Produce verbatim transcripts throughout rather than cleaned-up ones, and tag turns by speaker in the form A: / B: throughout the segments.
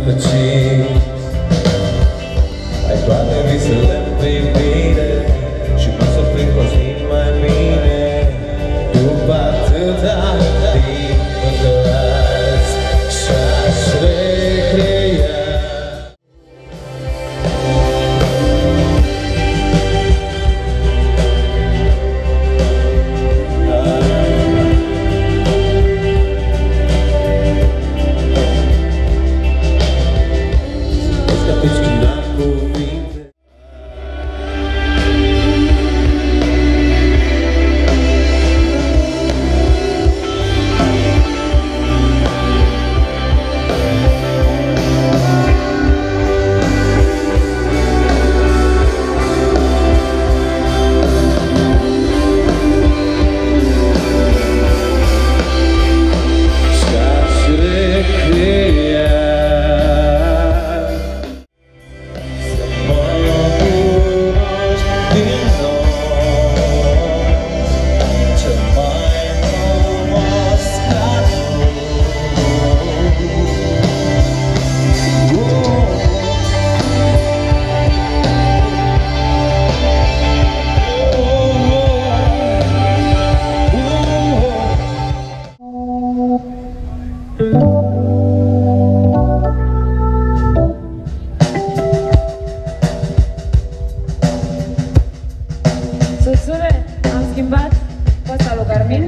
A: rătăcit. Ai toate visele pe mine și mă să prind cu zi mai bine. După atâta timp încă azi și-aș recrea.
B: Susțure, am schimbat posta lui Carmin.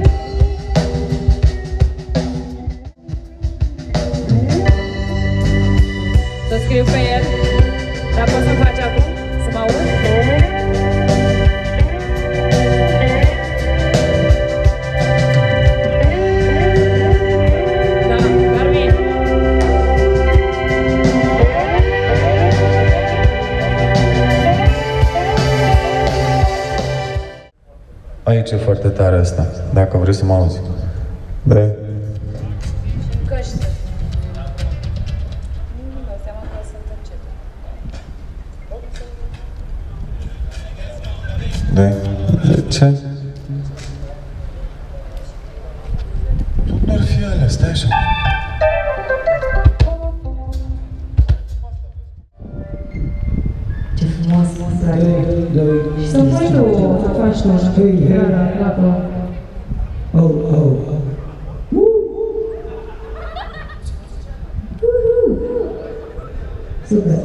B: Să scriu pe el, dar poți să-mi faci acum? Să mă aud? Da, Carmin.
C: Aici e foarte tare asta, dacă vrei să mă auzi. Da.
B: Căști. Nu-mi dau seama că sunt încet.
C: Da. De ce? Nu ar fi alea, stai așa.
D: Ce frumos să ai. Și să faci tu, să faci tu, așa, iară, plapă. Oh, oh, oh. Super.